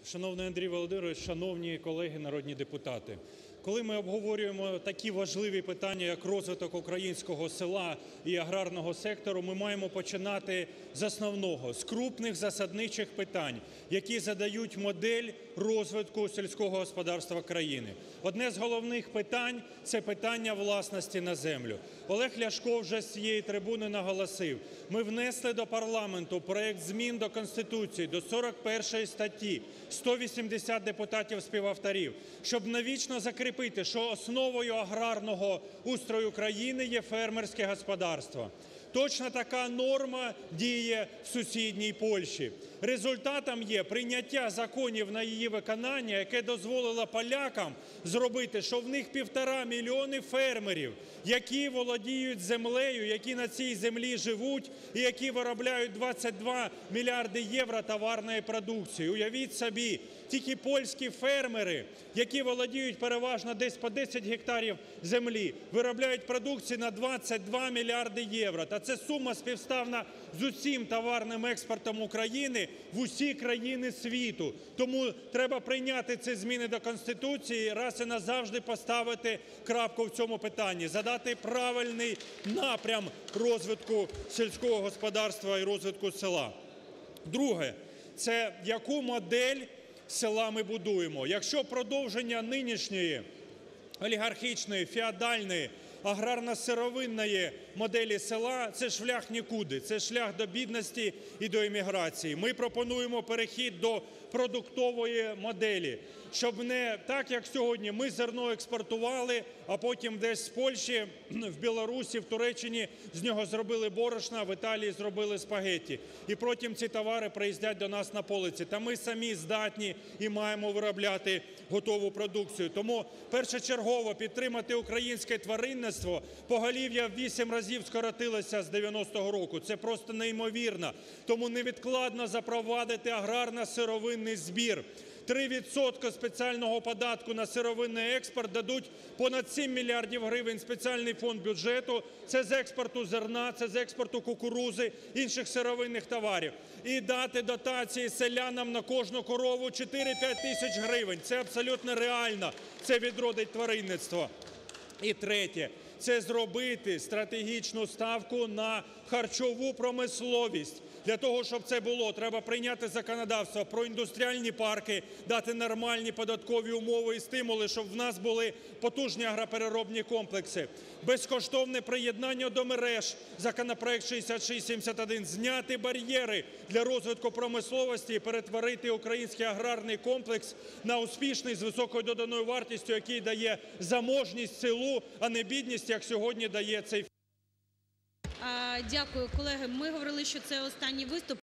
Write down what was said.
Шановний Андрій Володимирович, шановні колеги народні депутати! Коли ми обговорюємо такі важливі питання, як розвиток українського села і аграрного сектору, ми маємо починати з основного, з крупних засадничих питань, які задають модель розвитку сільського господарства країни. Одне з головних питань – це питання власності на землю. Олег Ляшко вже з цієї трибуни наголосив: ми внесли до парламенту проект змін до Конституції, до 41 статті, 180 депутатів співавторів, щоб навічно закріпити, що основою аграрного устрою країни є фермерське господарство. Точно така норма діє в сусідній Польщі. Результатом є прийняття законів на її виконання, яке дозволило полякам зробити, що в них 1,5 мільйони фермерів, які володіють землею, які на цій землі живуть і які виробляють 22 мільярди євро товарної продукції. Уявіть собі, тільки польські фермери, які володіють переважно десь по 10 гектарів землі, виробляють продукції на 22 мільярди євро. Та це сума співставна з усім товарним експортом України в усі країни світу. Тому треба прийняти ці зміни до Конституції і раз і назавжди поставити крапку в цьому питанні, задати правильний напрям розвитку сільського господарства і розвитку села. Друге – це яку модель села ми будуємо. Якщо продовження нинішньої олігархічної, феодальної, аграрно-сировинної моделі села – це шлях нікуди, це шлях до бідності і до еміграції. Ми пропонуємо перехід до продуктової моделі, щоб не так, як сьогодні, ми зерно експортували, а потім десь з Польщі, в Білорусі, в Туреччині з нього зробили борошно, а в Італії зробили спагетті. І потім ці товари приїздять до нас на полиці. Та ми самі здатні і маємо виробляти готову продукцію. Тому першочергово підтримати українське тваринництво. Поголів'я в 8 разів скоротилося з 90-го року. Це просто неймовірно. Тому невідкладно запровадити аграрно-сировинний збір. 3% спеціального податку на сировинний експорт дадуть понад 7 мільярдів гривень спеціальний фонд бюджету. Це з експорту зерна, це з експорту кукурудзи, інших сировинних товарів. І дати дотації селянам на кожну корову 4-5 тисяч гривень. Це абсолютно реально, це відродить тваринництво. І третє – це зробити стратегічну ставку на харчову промисловість. Для того, щоб це було, треба прийняти законодавство про індустріальні парки, дати нормальні податкові умови і стимули, щоб в нас були потужні агропереробні комплекси. Безкоштовне приєднання до мереж, законопроект 6671, зняти бар'єри для розвитку промисловості і перетворити український аграрний комплекс на успішний з високою доданою вартістю, який дає заможність селу, а не бідність, як сьогодні дає цей. Дякую, колеги. Ми говорили, що це останній виступ.